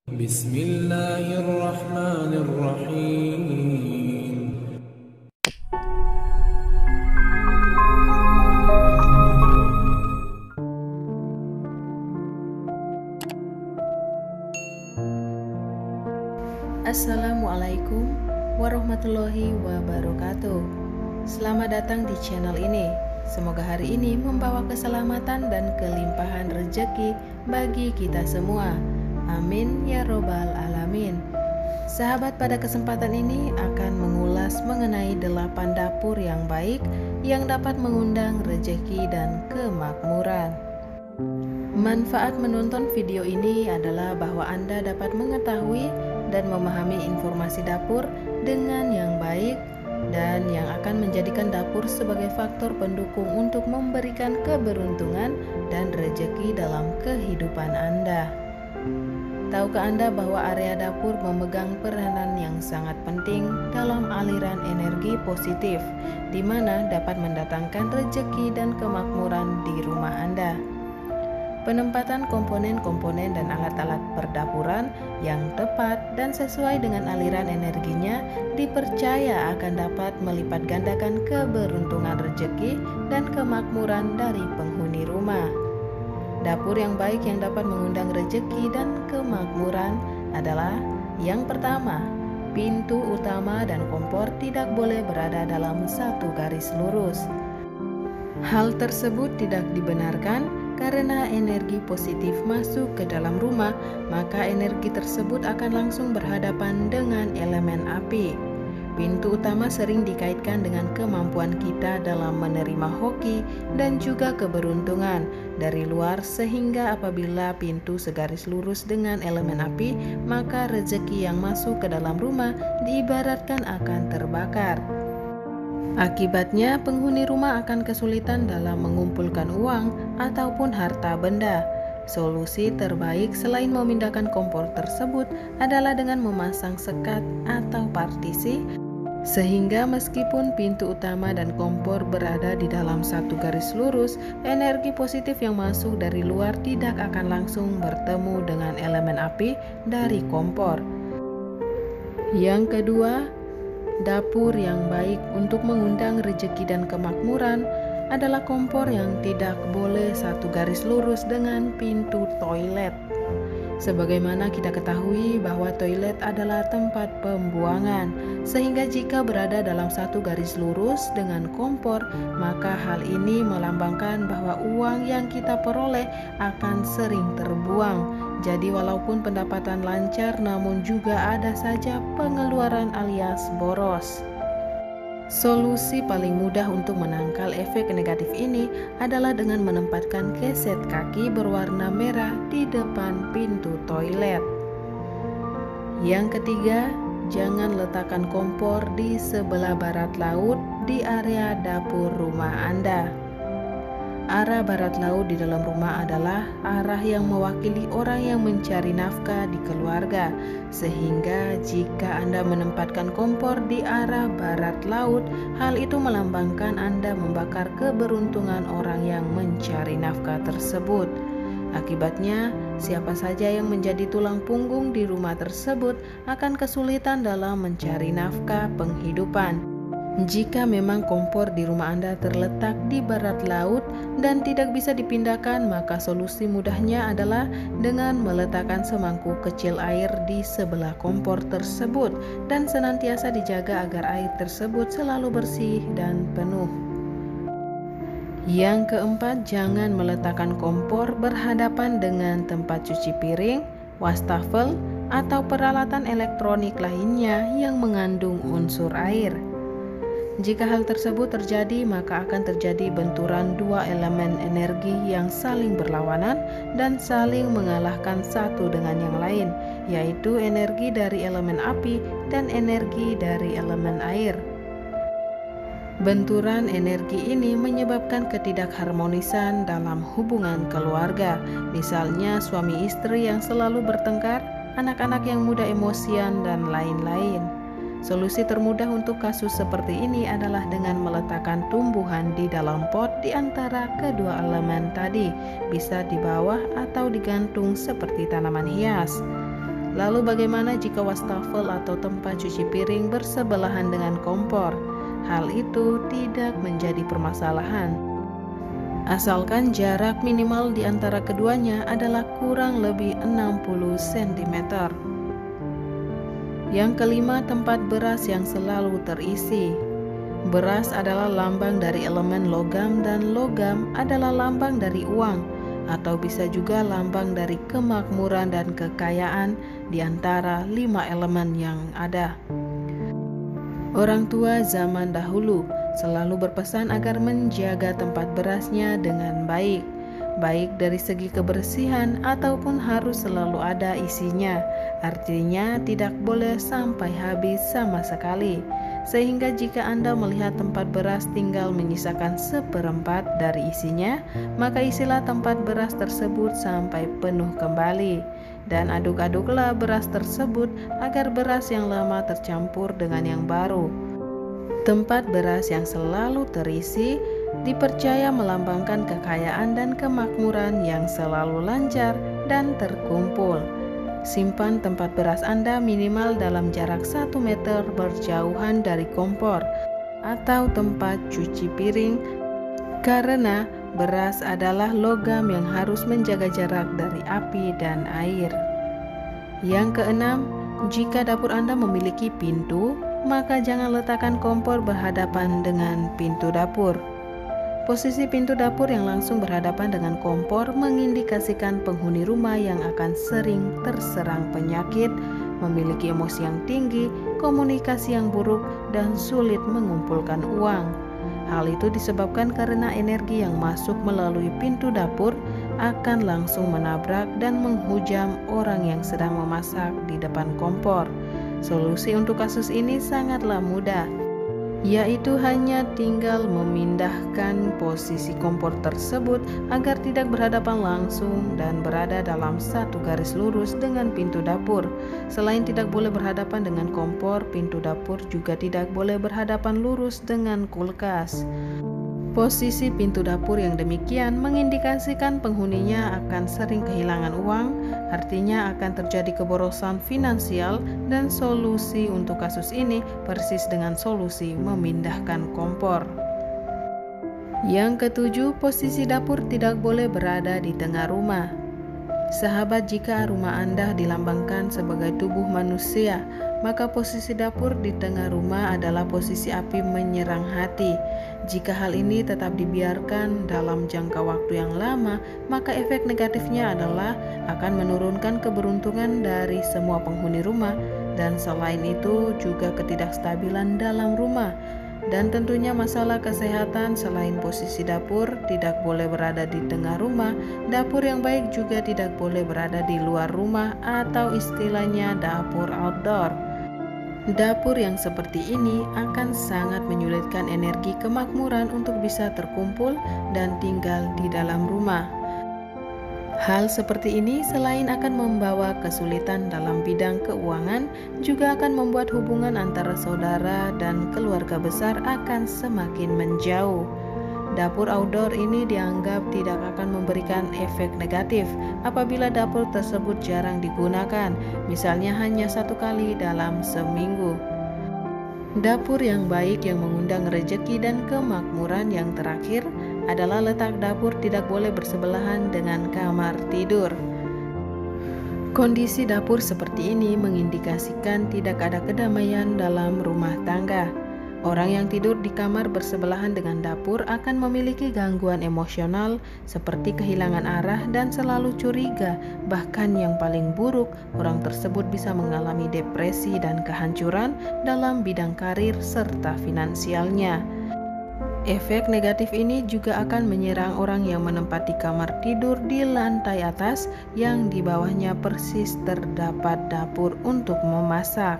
Bismillahirrahmanirrahim. Assalamualaikum warahmatullahi wabarakatuh. Selamat datang di channel ini. Semoga hari ini membawa keselamatan dan kelimpahan rezeki bagi kita semua. Amin ya robbal alamin. Sahabat, pada kesempatan ini akan mengulas mengenai 8 dapur yang baik yang dapat mengundang rezeki dan kemakmuran. Manfaat menonton video ini adalah bahwa Anda dapat mengetahui dan memahami informasi dapur dengan yang baik dan yang akan menjadikan dapur sebagai faktor pendukung untuk memberikan keberuntungan dan rezeki dalam kehidupan Anda. Tahukah Anda bahwa area dapur memegang peranan yang sangat penting dalam aliran energi positif, di mana dapat mendatangkan rezeki dan kemakmuran di rumah Anda? Penempatan komponen-komponen dan alat-alat perdapuran yang tepat dan sesuai dengan aliran energinya dipercaya akan dapat melipat gandakan keberuntungan rezeki dan kemakmuran dari penghuni rumah. Dapur yang baik yang dapat mengundang rezeki dan kemakmuran adalah yang pertama, pintu utama dan kompor tidak boleh berada dalam satu garis lurus. Hal tersebut tidak dibenarkan karena energi positif masuk ke dalam rumah, maka energi tersebut akan langsung berhadapan dengan elemen api. Pintu utama sering dikaitkan dengan kemampuan kita dalam menerima hoki dan juga keberuntungan dari luar, sehingga apabila pintu segaris lurus dengan elemen api, maka rezeki yang masuk ke dalam rumah diibaratkan akan terbakar. Akibatnya, penghuni rumah akan kesulitan dalam mengumpulkan uang ataupun harta benda. Solusi terbaik selain memindahkan kompor tersebut adalah dengan memasang sekat atau partisi, sehingga meskipun pintu utama dan kompor berada di dalam satu garis lurus, energi positif yang masuk dari luar tidak akan langsung bertemu dengan elemen api dari kompor. Yang kedua, dapur yang baik untuk mengundang rezeki dan kemakmuran adalah kompor yang tidak boleh satu garis lurus dengan pintu toilet. Sebagaimana kita ketahui bahwa toilet adalah tempat pembuangan, sehingga jika berada dalam satu garis lurus dengan kompor, maka hal ini melambangkan bahwa uang yang kita peroleh akan sering terbuang. Jadi walaupun pendapatan lancar, namun juga ada saja pengeluaran alias boros. Solusi paling mudah untuk menangkal efek negatif ini adalah dengan menempatkan keset kaki berwarna merah di depan pintu toilet. Yang ketiga, jangan letakkan kompor di sebelah barat laut di area dapur rumah Anda. Arah barat laut di dalam rumah adalah arah yang mewakili orang yang mencari nafkah di keluarga, sehingga jika Anda menempatkan kompor di arah barat laut, hal itu melambangkan Anda membakar keberuntungan orang yang mencari nafkah tersebut. Akibatnya, siapa saja yang menjadi tulang punggung di rumah tersebut akan kesulitan dalam mencari nafkah penghidupan. Jika memang kompor di rumah Anda terletak di barat laut dan tidak bisa dipindahkan, maka solusi mudahnya adalah dengan meletakkan semangkuk kecil air di sebelah kompor tersebut dan senantiasa dijaga agar air tersebut selalu bersih dan penuh. Yang keempat, jangan meletakkan kompor berhadapan dengan tempat cuci piring, wastafel, atau peralatan elektronik lainnya yang mengandung unsur air. Jika hal tersebut terjadi, maka akan terjadi benturan dua elemen energi yang saling berlawanan dan saling mengalahkan satu dengan yang lain, yaitu energi dari elemen api dan energi dari elemen air. Benturan energi ini menyebabkan ketidakharmonisan dalam hubungan keluarga, misalnya suami istri yang selalu bertengkar, anak-anak yang mudah emosian, dan lain-lain. Solusi termudah untuk kasus seperti ini adalah dengan meletakkan tumbuhan di dalam pot di antara kedua elemen tadi, bisa di bawah atau digantung seperti tanaman hias. Lalu bagaimana jika wastafel atau tempat cuci piring bersebelahan dengan kompor? Hal itu tidak menjadi permasalahan, asalkan jarak minimal di antara keduanya adalah kurang lebih 60 cm. Yang kelima, tempat beras yang selalu terisi. Beras adalah lambang dari elemen logam dan logam adalah lambang dari uang, atau bisa juga lambang dari kemakmuran dan kekayaan di antara 5 elemen yang ada. Orang tua zaman dahulu selalu berpesan agar menjaga tempat berasnya dengan baik, baik dari segi kebersihan ataupun harus selalu ada isinya. Artinya tidak boleh sampai habis sama sekali. Sehingga jika Anda melihat tempat beras tinggal menyisakan 1/4 dari isinya, maka isilah tempat beras tersebut sampai penuh kembali. Dan aduk-aduklah beras tersebut agar beras yang lama tercampur dengan yang baru. Tempat beras yang selalu terisi dipercaya melambangkan kekayaan dan kemakmuran yang selalu lancar dan terkumpul. Simpan tempat beras Anda minimal dalam jarak 1 meter berjauhan dari kompor atau tempat cuci piring, karena beras adalah logam yang harus menjaga jarak dari api dan air. Yang keenam, jika dapur Anda memiliki pintu, maka jangan letakkan kompor berhadapan dengan pintu dapur. Posisi pintu dapur yang langsung berhadapan dengan kompor mengindikasikan penghuni rumah yang akan sering terserang penyakit, memiliki emosi yang tinggi, komunikasi yang buruk, dan sulit mengumpulkan uang. Hal itu disebabkan karena energi yang masuk melalui pintu dapur akan langsung menabrak dan menghujam orang yang sedang memasak di depan kompor. Solusi untuk kasus ini sangatlah mudah, yaitu hanya tinggal memindahkan posisi kompor tersebut agar tidak berhadapan langsung dan berada dalam satu garis lurus dengan pintu dapur. Selain tidak boleh berhadapan dengan kompor, pintu dapur juga tidak boleh berhadapan lurus dengan kulkas. Posisi pintu dapur yang demikian mengindikasikan penghuninya akan sering kehilangan uang, artinya akan terjadi keborosan finansial, dan solusi untuk kasus ini persis dengan solusi memindahkan kompor. Yang ketujuh, posisi dapur tidak boleh berada di tengah rumah. Sahabat, jika rumah Anda dilambangkan sebagai tubuh manusia, maka posisi dapur di tengah rumah adalah posisi api menyerang hati. Jika hal ini tetap dibiarkan dalam jangka waktu yang lama, maka efek negatifnya adalah akan menurunkan keberuntungan dari semua penghuni rumah, dan selain itu juga ketidakstabilan dalam rumah. Dan tentunya masalah kesehatan. Selain posisi dapur tidak boleh berada di tengah rumah, dapur yang baik juga tidak boleh berada di luar rumah atau istilahnya dapur outdoor. Dapur yang seperti ini akan sangat menyulitkan energi kemakmuran untuk bisa terkumpul dan tinggal di dalam rumah. Hal seperti ini selain akan membawa kesulitan dalam bidang keuangan, juga akan membuat hubungan antara saudara dan keluarga besar akan semakin menjauh. Dapur outdoor ini dianggap tidak akan memberikan efek negatif apabila dapur tersebut jarang digunakan, misalnya hanya 1 kali dalam seminggu. Dapur yang baik yang mengundang rezeki dan kemakmuran yang terakhir adalah letak dapur tidak boleh bersebelahan dengan kamar tidur. Kondisi dapur seperti ini mengindikasikan tidak ada kedamaian dalam rumah tangga. Orang yang tidur di kamar bersebelahan dengan dapur akan memiliki gangguan emosional seperti kehilangan arah dan selalu curiga. Bahkan yang paling buruk, orang tersebut bisa mengalami depresi dan kehancuran dalam bidang karir serta finansialnya. Efek negatif ini juga akan menyerang orang yang menempati kamar tidur di lantai atas yang di bawahnya persis terdapat dapur untuk memasak.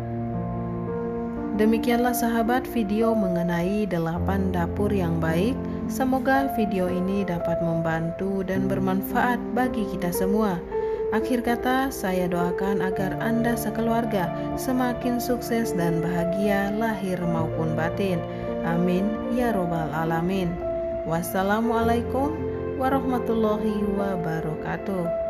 Demikianlah sahabat video mengenai 8 dapur yang baik. Semoga video ini dapat membantu dan bermanfaat bagi kita semua. Akhir kata, saya doakan agar Anda sekeluarga semakin sukses dan bahagia lahir maupun batin. Amin ya robbal alamin. Wassalamualaikum warahmatullahi wabarakatuh.